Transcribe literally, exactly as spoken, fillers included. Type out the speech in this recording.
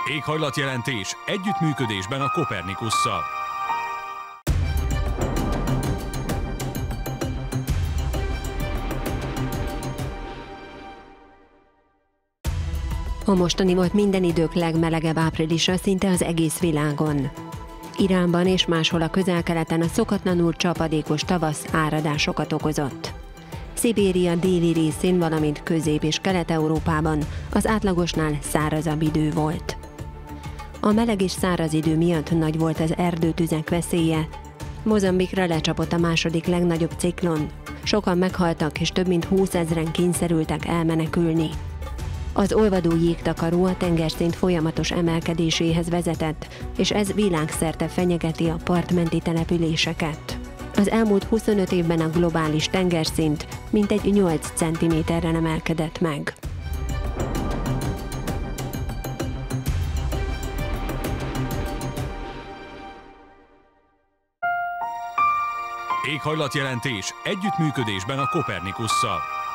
Éghajlatjelentés együttműködésben a Kopernikusszal. A mostani volt minden idők legmelegebb áprilisa szinte az egész világon. Iránban és máshol a Közel-Keleten a szokatlanul csapadékos tavasz áradásokat okozott. Szibéria déli részén, valamint Közép- és Kelet-Európában az átlagosnál szárazabb idő volt. A meleg és száraz idő miatt nagy volt az erdőtüzek veszélye. Mozambikra lecsapott a második legnagyobb ciklon. Sokan meghaltak, és több mint húszezren kényszerültek elmenekülni. Az olvadó jégtakaró a tengerszint folyamatos emelkedéséhez vezetett, és ez világszerte fenyegeti a partmenti településeket. Az elmúlt huszonöt évben a globális tengerszint mintegy nyolc centiméterrel emelkedett meg. Éghajlatjelentés együttműködésben a Kopernikusszal.